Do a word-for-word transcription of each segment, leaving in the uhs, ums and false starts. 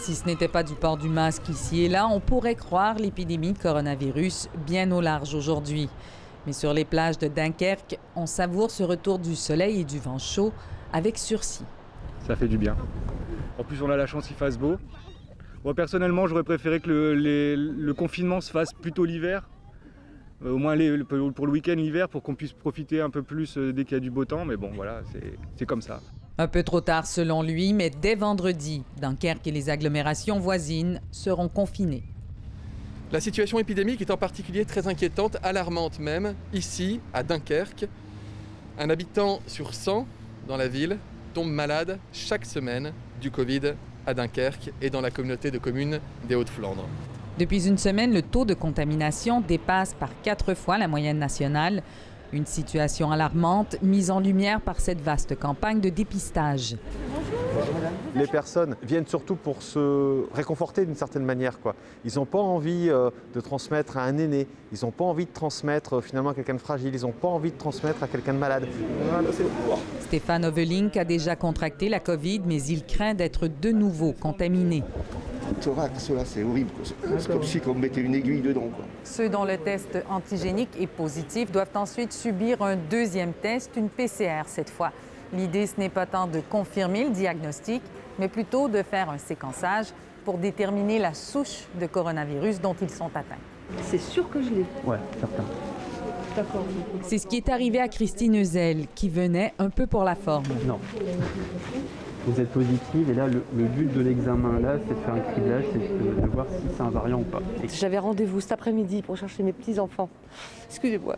Si ce n'était pas du port du masque ici et là, on pourrait croire l'épidémie de coronavirus bien au large aujourd'hui. Mais sur les plages de Dunkerque, on savoure ce retour du soleil et du vent chaud avec sursis. Ça fait du bien. En plus, on a la chance qu'il fasse beau. Moi, personnellement, j'aurais préféré que le, les, le confinement se fasse plutôt l'hiver. Au moins les, pour le week-end l'hiver, pour qu'on puisse profiter un peu plus dès qu'il y a du beau temps. Mais bon, voilà, c'est comme ça. Un peu trop tard selon lui, mais dès vendredi, Dunkerque et les agglomérations voisines seront confinées. La situation épidémique est en particulier très inquiétante, alarmante même, ici, à Dunkerque. Un habitant sur cent dans la ville tombe malade chaque semaine du Covid à Dunkerque et dans la communauté de communes des Hauts-de-Flandre. Depuis une semaine, le taux de contamination dépasse par quatre fois la moyenne nationale. Une situation alarmante mise en lumière par cette vaste campagne de dépistage. Les personnes viennent surtout pour se réconforter d'une certaine manière, quoi. Ils n'ont pas envie euh, de transmettre à un aîné, ils n'ont pas envie de transmettre euh, finalement à quelqu'un de fragile, ils n'ont pas envie de transmettre à quelqu'un de malade. Voilà, Stéphane Ovelink a déjà contracté la COVID, mais il craint d'être de nouveau contaminé. Thorax, là, c'est horrible. C'est comme si on mettait une aiguille dedans, quoi. Ceux dont le test antigénique est positif doivent ensuite subir un deuxième test, une P C R cette fois. L'idée, ce n'est pas tant de confirmer le diagnostic, mais plutôt de faire un séquençage pour déterminer la souche de coronavirus dont ils sont atteints. C'est sûr que je l'ai. Ouais, certain. D'accord. C'est ce qui est arrivé à Christine Euzel, qui venait un peu pour la forme. Non. Vous êtes positive et là, le, le but de l'examen, là, c'est de faire un criblage, c'est de, de voir si c'est un variant ou pas. J'avais rendez-vous cet après-midi pour chercher mes petits-enfants. Excusez-moi.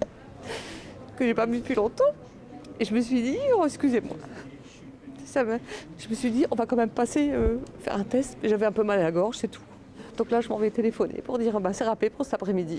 Que j'ai pas vu depuis longtemps. Et je me suis dit, oh, excusez-moi. Ça me... Je me suis dit, on va quand même passer, euh, faire un test. J'avais un peu mal à la gorge, c'est tout. Donc là, je m'en vais téléphoner pour dire, bah, c'est râpé pour cet après-midi.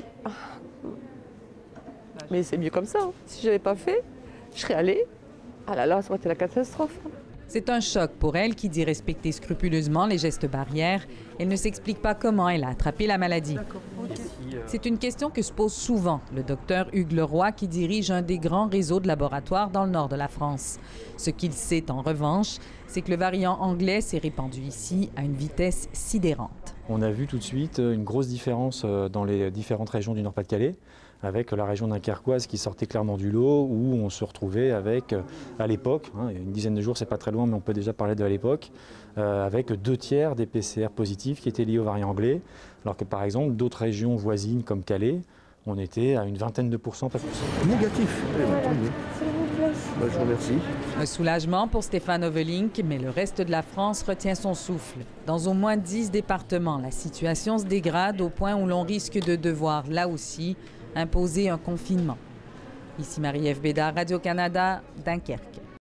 Mais c'est mieux comme ça. Hein. Si je n'avais pas fait, je serais allée. Ah là là, ça aurait été la catastrophe. C'est un choc pour elle qui dit respecter scrupuleusement les gestes barrières. Elle ne s'explique pas comment elle a attrapé la maladie. C'est une question que se pose souvent le docteur Hugues Leroy qui dirige un des grands réseaux de laboratoires dans le nord de la France. Ce qu'il sait en revanche, c'est que le variant anglais s'est répandu ici à une vitesse sidérante. On a vu tout de suite une grosse différence dans les différentes régions du Nord-Pas-de-Calais, avec la région dunkerquoise qui sortait clairement du lot, où on se retrouvait avec, à l'époque, hein, une dizaine de jours, c'est pas très loin, mais on peut déjà parler de à l'époque, euh, avec deux tiers des P C R positifs qui étaient liés au variant anglais, alors que par exemple, d'autres régions voisines comme Calais, on était à une vingtaine de pourcents, pas plus. Négatif. Bah, je vous remercie. Un soulagement pour Stéphane Ovelink, mais le reste de la France retient son souffle. Dans au moins dix départements, la situation se dégrade au point où l'on risque de devoir, là aussi, imposer un confinement. Ici Marie-Ève Bédard, Radio-Canada, Dunkerque.